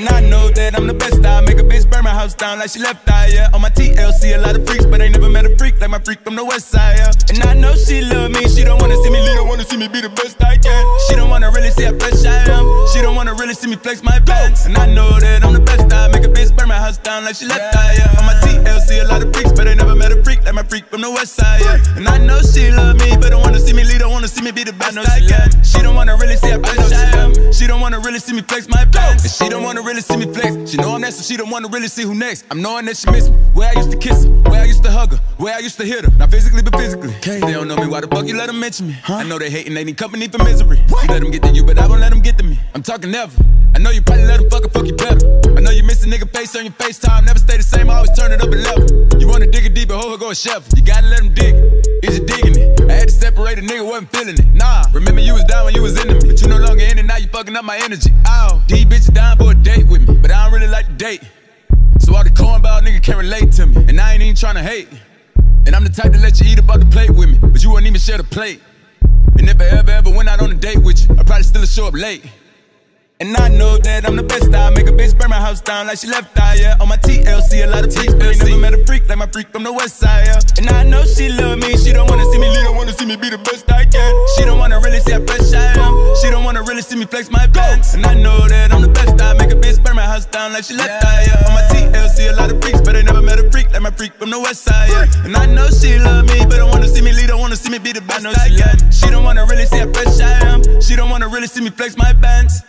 And I know that I'm the best. I make a bitch burn my house down like she left eye, yeah. On my TLC, a lot of freaks, but ain't never met a freak like my freak from the west side, yeah. And I know she love me, she don't wanna see me lead, don't wanna see me be the best I can. She don't wanna really see how fresh I am. She don't wanna really see me flex my pants. And I know that I'm the best. I make a bitch burn my house down like she left eye, yeah. On my TLC, a lot of freaks, but ain't never met a freak like my freak from the west side, yeah. And I know she love me, but don't wanna see me lead, don't wanna see me be the best I can. She don't wanna really see how fresh I am. She don't wanna really see me flex my pants. And she don't wanna really see me flex. She know I'm next, so she don't wanna really see who next. I'm knowing that she miss me. Where I used to kiss her, where I used to hug her, where I used to hit her. Not physically, but physically. They don't know me, why the fuck you let them mention me? I know they hating, they need company for misery. You let them get to you, but I won't let them get to me. I'm talking never. I know you probably let them fuck you better. I know you miss a nigga face on your FaceTime. Never stay the same, I always turn it up a level. You wanna dig it deep and hold her go a shovel. You gotta let them dig it. Is you digging it? I had to separate a nigga, wasn't feeling it. Nah, remember you was down when you was into me, but you no longer in it, now you fucking up my energy. Ow, these bitches down for a date with me, but I don't really like to date. So all the cornball nigga can't relate to me, and I ain't even tryna hate. And I'm the type to let you eat up off the plate with me, but you wouldn't even share the plate. And if I ever went out on a date with you, I'd probably still show up late. And I know that I'm the best. I make a bitch burn my house down like she left eye, yeah. On my TLC, a lot of freaks, but ain't never met a freak like my freak from the west side, yeah. And I know she love me, she don't wanna see me lead, don't wanna see me be the best I can. She don't wanna really see how fresh I am. She don't wanna really see me flex my pants. And I know that I'm the best. I make a bitch burn my house down like she left eye, yeah. On my TLC, a lot of freaks, but ain't never met a freak like my freak from the west side, yeah. And I know she love me, but don't wanna see me lead, don't wanna see me be the best I can. She don't wanna really see how fresh I am. She don't wanna really see me flex my pants.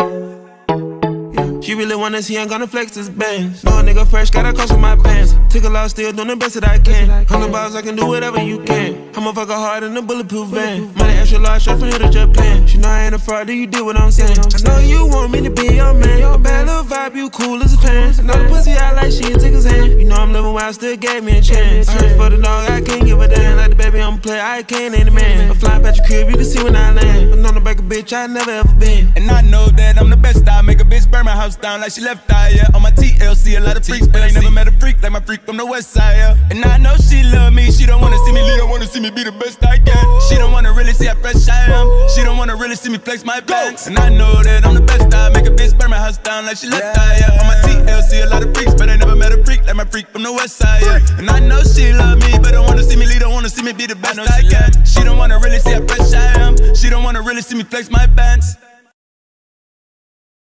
She really wanna see I'm gonna flex this bands. No nigga fresh, gotta cost with my pants. Took a lot, still doing the best that I can. 100 bars, I can do whatever you can. I'ma fuck her hard in a bulletproof van. Money extra large, straight from here to Japan. She know I ain't a fraud, do you do what I'm saying? I know you want me to be your man. A bad little vibe, you cool as a fan. I know the pussy out like she took his hand. You know I'm living wild, still gave me a chance. I heard for the dog, I can't give a damn. Like the baby, I'm a player, I can't ain't a man. I'm flying past your crib, you can see when I land. But on the back of bitch, I never ever been. And I know that I'm the best. I make a bitch burn my house down like she left eye, yeah. On my TLC, a lot of freaks, but ain't never met a freak like my freak from the west side, yeah. And I know she love me, she don't wanna see me lead, don't wanna see me be the best I can. She don't wanna really see how fresh I am. She don't wanna really see me flex my pants. And I know that I'm the best. I make a bitch burn my house down like she left eye, yeah. On my TLC, a lot of freaks, but ain't never met a freak like my freak from the west side, yeah. And I know she love me, but don't wanna see me lead, don't wanna see me be the best I can. She don't wanna really see how fresh I am. She don't wanna really see me flex my pants.